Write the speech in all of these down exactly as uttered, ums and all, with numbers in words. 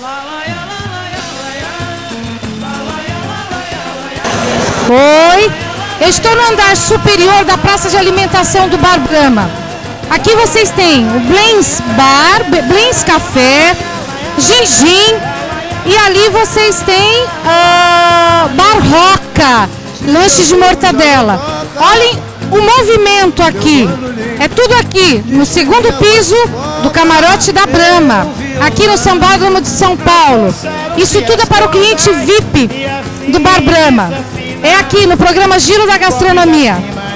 Oi, eu estou no andar superior da praça de alimentação do Bar Brahma. Aqui vocês têm o Blends Bar, Blends Café, Gin-Gin, e ali vocês têm uh, Bar Roca, lanche de mortadela. Olhem o movimento aqui, é tudo aqui, no segundo piso do camarote da Brahma, aqui no Sambódromo de São Paulo. Isso tudo é para o cliente V I P do Bar Brahma. É aqui no programa Giro da Gastronomia.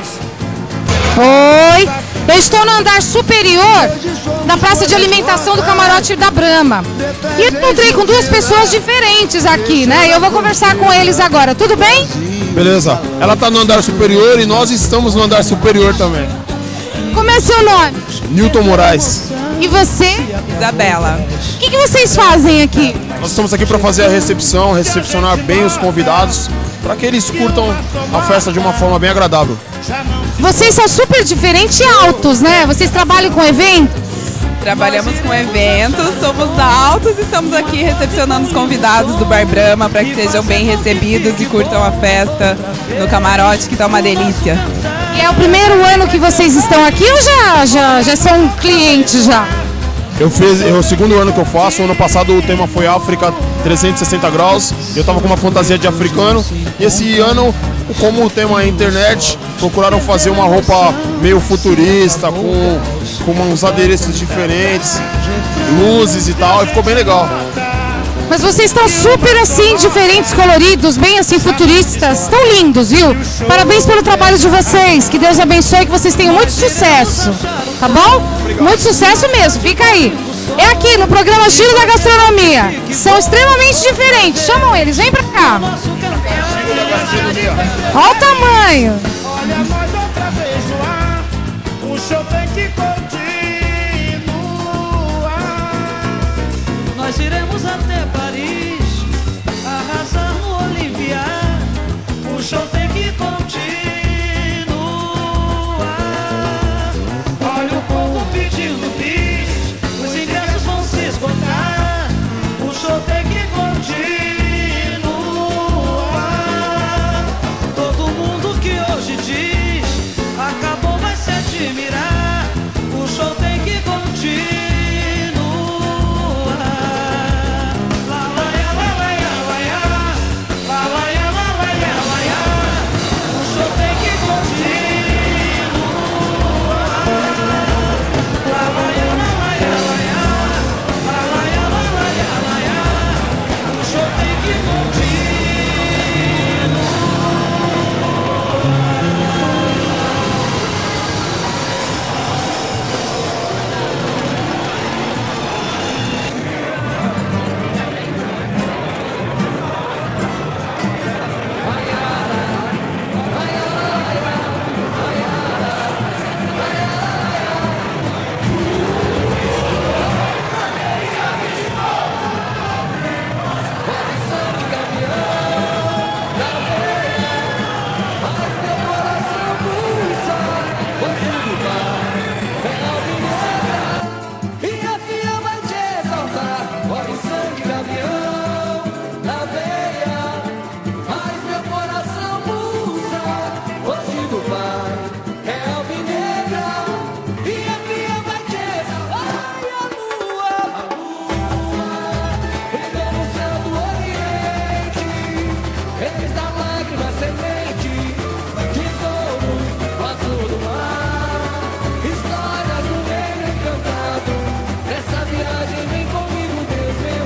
Oi, eu estou no andar superior da praça de alimentação do camarote da Brahma. E encontrei com duas pessoas diferentes aqui, né? E eu vou conversar com eles agora, tudo bem? Beleza. Ela está no andar superior e nós estamos no andar superior também. Como é seu nome? Newton Moraes. E você? Isabela. O que, que vocês fazem aqui? Nós estamos aqui para fazer a recepção, recepcionar bem os convidados, para que eles curtam a festa de uma forma bem agradável. Vocês são super diferentes e altos, né? Vocês trabalham com eventos? Trabalhamos com eventos, somos altos e estamos aqui recepcionando os convidados do Bar Brahma para que sejam bem recebidos e curtam a festa no camarote, que está uma delícia. E é o primeiro ano que vocês estão aqui ou já, já, já são clientes já? Eu fiz, é o segundo ano que eu faço. Ano passado o tema foi África trezentos e sessenta graus. Eu estava com uma fantasia de africano. E esse ano, como o tema é internet, procuraram fazer uma roupa meio futurista, com, com uns adereços diferentes, luzes e tal, e ficou bem legal. Mas vocês estão super assim, diferentes, coloridos, bem assim, futuristas. Estão lindos, viu? Parabéns pelo trabalho de vocês. Que Deus abençoe e que vocês tenham muito sucesso. Tá bom? Muito sucesso mesmo. Fica aí. É aqui no programa Giro da Gastronomia. São extremamente diferentes. Chamam eles. Vem pra cá. Olha o tamanho. Olha nós outra vez no ar. O show tem que continuar. Nós iremos até Paris, arrasar no Olimpia. O show tem que continuar. Olha o povo pedindo bis, os ingressos vão se esgotar. O show tem que continuar. Todo mundo que hoje diz acabou vai se admirar. O show tem que continuar. Histórias do reino encantado. Nessa viagem vem comigo, Deus meu.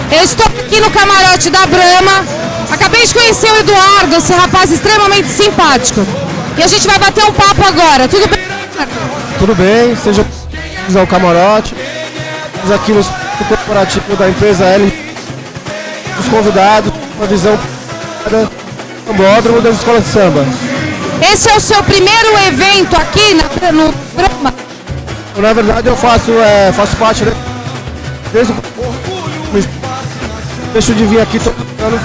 Eu estou aqui no camarote da Brahma. Acabei de conhecer o Eduardo, esse rapaz extremamente simpático. E a gente vai bater um papo agora. Tudo bem, Eduardo? Tudo bem, sejam bem-vindos ao camarote. Estamos aqui no corporativo da empresa L. Os convidados, uma visão do sambódromo das escolas de samba. Esse é o seu primeiro evento aqui na, no Brahma? Na verdade, eu faço, é, faço parte, né, desde o deixo de vir aqui todo ano.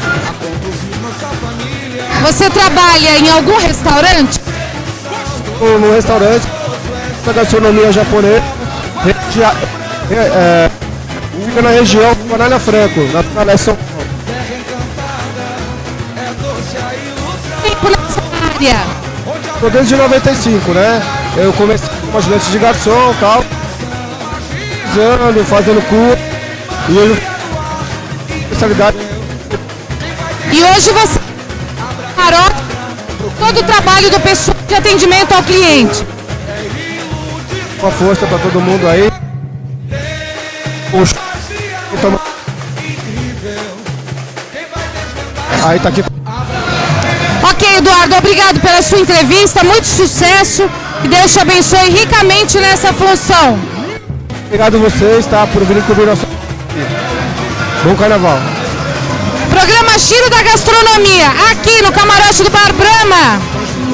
Você trabalha em algum restaurante? No, no restaurante da gastronomia japonesa, regia, é, é, fica na região do Anália Franco, na Cidade de São Paulo. Tempo nessa área? Estou desde noventa e cinco, né? Eu comecei como ajudante de garçom, tal, fazendo, fazendo curso, e hoje especialidade. E hoje você camarote todo o trabalho do pessoal de atendimento ao cliente. Uma força para todo mundo aí. Os... Aí tá aqui. Ok, Eduardo, obrigado pela sua entrevista, muito sucesso, que Deus te abençoe ricamente nessa função. Obrigado a vocês, tá, por virem cobrir nosso... Bom carnaval. Programa Giro da Gastronomia, aqui no camarote do Bar Brahma.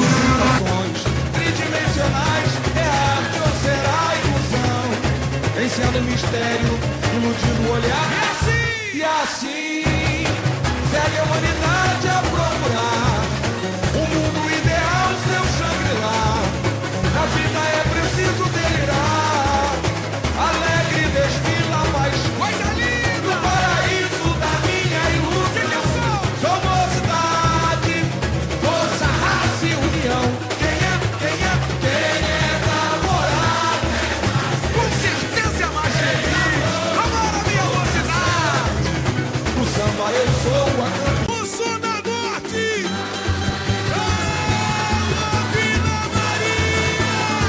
Vencendo o mistério, iludindo o olhar. E assim, e assim, segue a humanidade a procurar um mundo ideal, seu Shangri-La. Na vida é preciso delirar, alegre desfila, mas coisa linda. No paraíso da minha ilusão, eu sou, sou mocidade, força, raça e união. Quem é, quem é, quem é namorado? Com certeza é mais feliz. Agora minha mocidade, o samba eu sou a campeã. O sul da norte, a Vila Maria,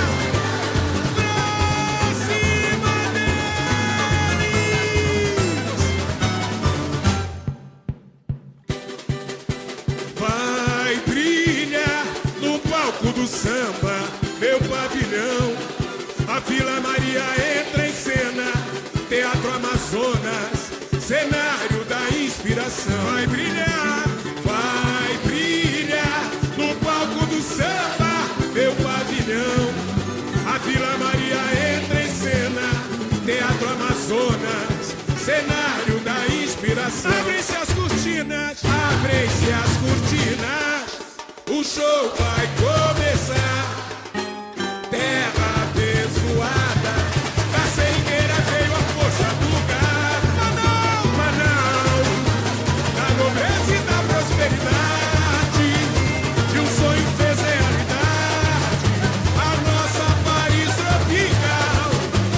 pra cima deles. Vai brilhar no palco do samba, meu pavilhão. A Vila Maria entra em cena, Teatro Amazonas, cenário da inspiração. Vai brilhar, vai brilhar no palco do samba, meu pavilhão. A Vila Maria entra em cena, Teatro Amazonas, cenário da inspiração. Abrem-se as cortinas, abrem-se as cortinas, o show vai começar. Terra abençoada, da seringueira veio a força do gado. Manaus, Manaus, da nobreza e da prosperidade, de um sonho fez realidade. A nossa Paris tropical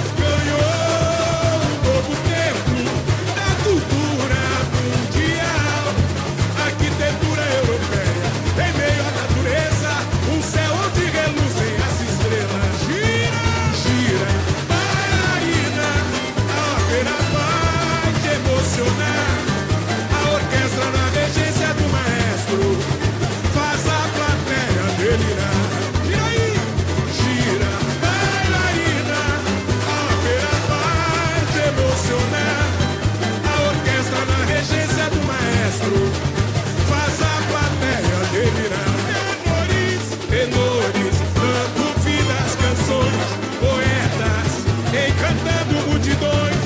ganhou um novo tempo da cultura mundial. Arquitetura europeia, em meio à natureza, um céu onde reluzem as estrelas. Gira, gira, bailarina, a ópera vai te emocionar. A orquestra na regência do maestro faz a plateia delirar. Gira aí, gira, bailarina, a ópera vai te emocionar. A orquestra na regência do maestro faz a plateia delirar. Tenores, tenores, dando vida às canções, poetas encantando multidões.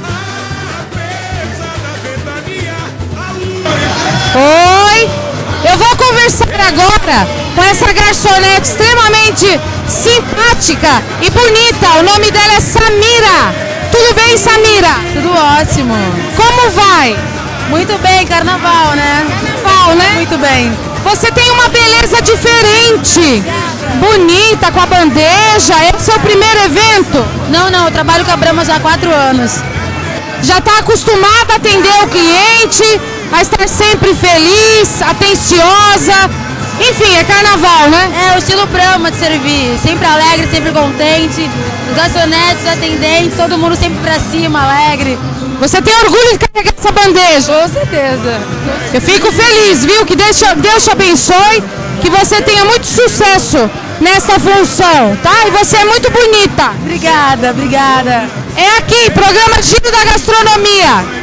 Apesar da ventania, a lua. Oi, eu vou conversar agora com essa garçonete extremamente simpática e bonita. O nome dela é Samira. Tudo bem, Samira? Tudo ótimo. Como vai? Muito bem, carnaval, né? Carnaval, né? Muito bem. Você tem uma beleza diferente, bonita, com a bandeja. Esse é o primeiro evento? Não, não, eu trabalho com a Brahma já há quatro anos. Já está acostumada a atender o cliente, a estar sempre feliz, atenciosa. Enfim, é carnaval, né? É o estilo Brahma de servir, sempre alegre, sempre contente. Os garçonetes, os atendentes, todo mundo sempre pra cima, alegre. Você tem orgulho de carregar essa bandeja? Com certeza. Eu fico feliz, viu? Que Deus te, Deus te abençoe, que você tenha muito sucesso nessa função, tá? E você é muito bonita. Obrigada, obrigada. É aqui, programa Giro da Gastronomia.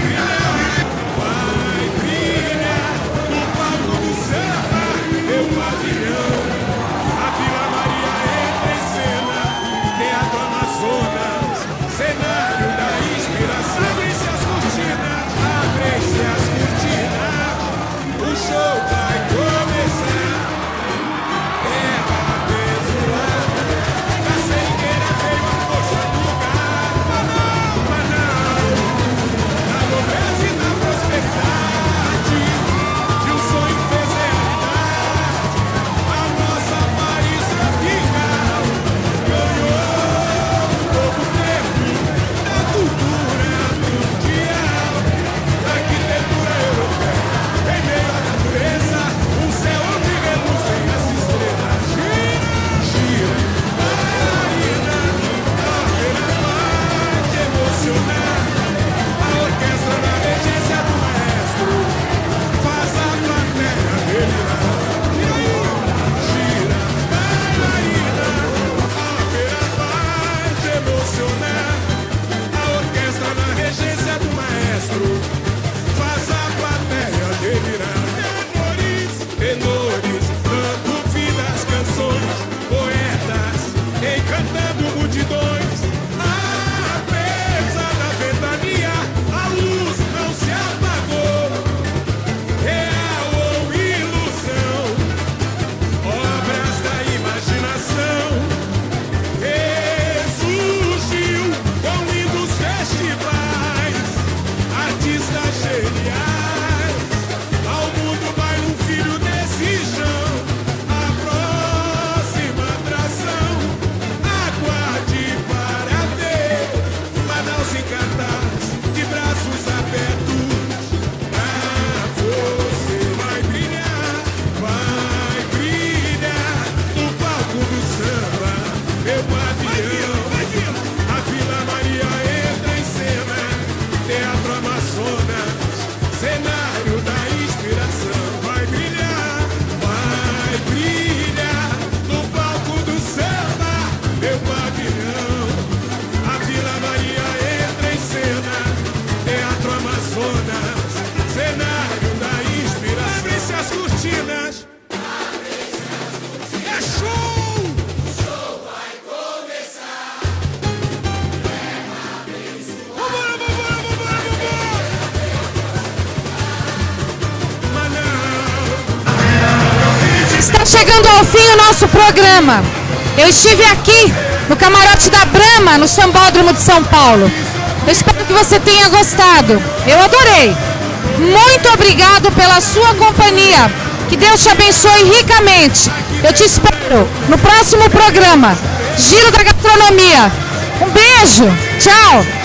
Está chegando ao fim o nosso programa. Eu estive aqui no camarote da Brahma, no Sambódromo de São Paulo. Eu espero que você tenha gostado. Eu adorei. Muito obrigado pela sua companhia. Que Deus te abençoe ricamente. Eu te espero no próximo programa. Giro da Gastronomia. Um beijo. Tchau.